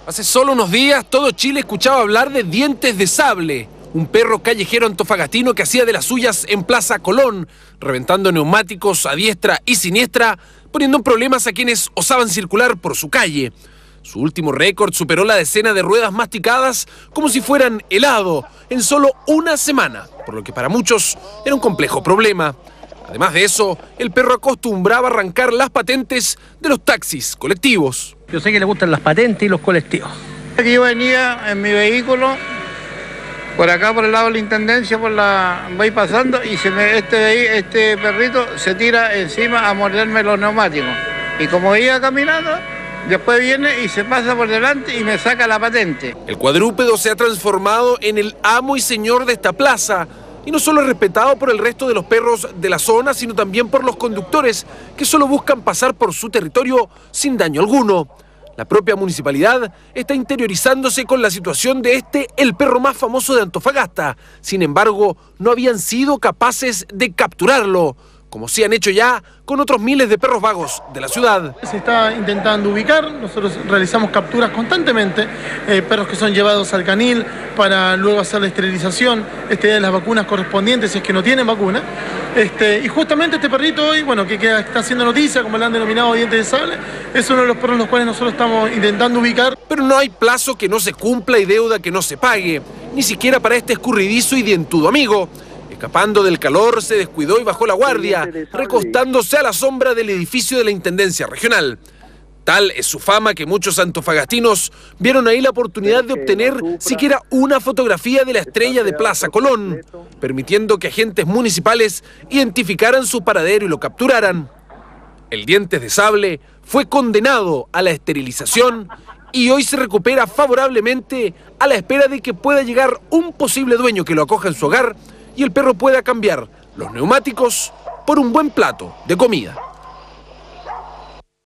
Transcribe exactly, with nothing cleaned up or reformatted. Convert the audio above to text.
Hace solo unos días todo Chile escuchaba hablar de Dientes de Sable, un perro callejero antofagastino que hacía de las suyas en Plaza Colón, reventando neumáticos a diestra y siniestra, poniendo en problemas a quienes osaban circular por su calle. Su último récord superó la decena de ruedas masticadas como si fueran helado en solo una semana, por lo que para muchos era un complejo problema. Además de eso, el perro acostumbraba a arrancar las patentes de los taxis colectivos. Yo sé que le gustan las patentes y los colectivos. Yo venía en mi vehículo, por acá por el lado de la Intendencia, por la voy pasando y se me, este, este perrito se tira encima a morderme los neumáticos. Y como iba caminando, después viene y se pasa por delante y me saca la patente. El cuadrúpedo se ha transformado en el amo y señor de esta plaza. Y no solo es respetado por el resto de los perros de la zona, sino también por los conductores que solo buscan pasar por su territorio sin daño alguno. La propia municipalidad está interiorizándose con la situación de este, el perro más famoso de Antofagasta. Sin embargo, no habían sido capaces de capturarlo, como sí han hecho ya con otros miles de perros vagos de la ciudad. Se está intentando ubicar, nosotros realizamos capturas constantemente, eh, perros que son llevados al canil para luego hacer la esterilización, este, de las vacunas correspondientes si es que no tienen vacuna. Este, y justamente este perrito hoy, bueno, que, que está haciendo noticia, como le han denominado Dientes de Sable, es uno de los perros los cuales nosotros estamos intentando ubicar. Pero no hay plazo que no se cumpla y deuda que no se pague, ni siquiera para este escurridizo y dientudo amigo. Escapando del calor, se descuidó y bajó la guardia, recostándose a la sombra del edificio de la Intendencia Regional. Tal es su fama que muchos antofagastinos vieron ahí la oportunidad de obtener siquiera una fotografía de la estrella de Plaza Colón, permitiendo que agentes municipales identificaran su paradero y lo capturaran. El Dientes de Sable fue condenado a la esterilización y hoy se recupera favorablemente a la espera de que pueda llegar un posible dueño que lo acoja en su hogar y el perro pueda cambiar los neumáticos por un buen plato de comida.